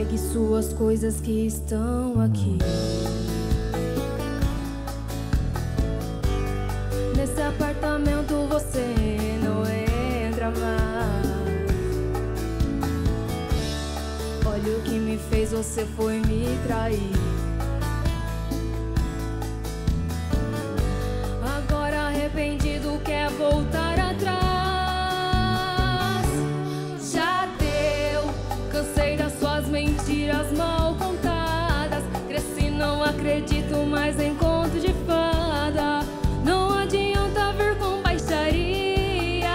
Pegue suas coisas que estão aqui. Nesse apartamento você não entra mais. Olha o que me fez, você foi me trair. Agora arrependido quer voltar atrás. Já deu, cansei das suas mentiras mal contadas. Cresci, não acredito mais em conto de fada. Não adianta vir com baixaria.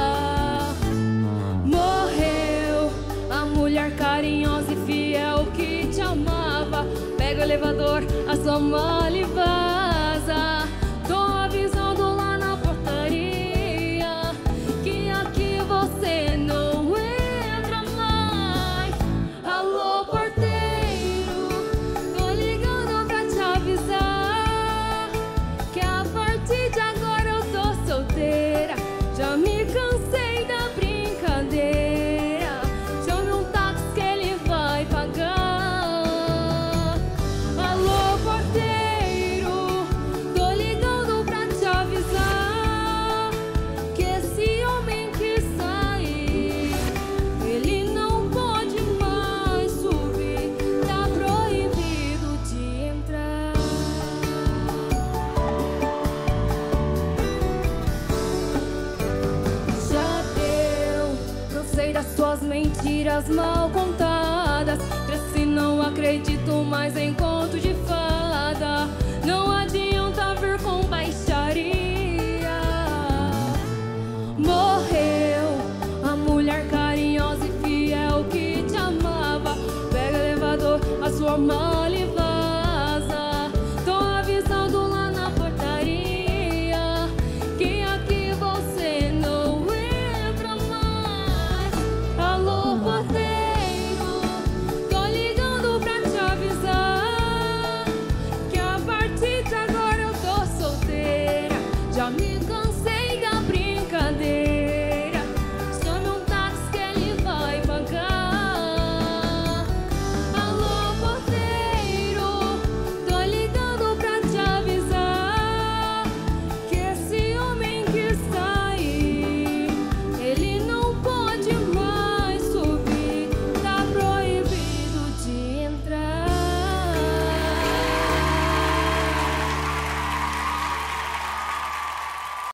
Morreu a mulher carinhosa e fiel que te amava. Pega o elevador, a sua mala e vaza. Tô avisando lá na portaria que aqui você não entra mais. Alô, porteiro, tô ligando pra te avisar que a partir de agora eu tô solteira. Já me cansei da brincadeira. Chame um táxi que ele vai pagar. Alô, porteiro, tô ligando pra te avisar que esse homem que sair, ele não pode mais subir. Tá proibido de entrar. Já deu, cansei das suas mentiras mal contadas. Cresci, não acredito mais em conto de fada. Não adianta vir com baixaria. Morreu a mulher carinhosa e fiel que te amava. Pega o elevador, a sua mão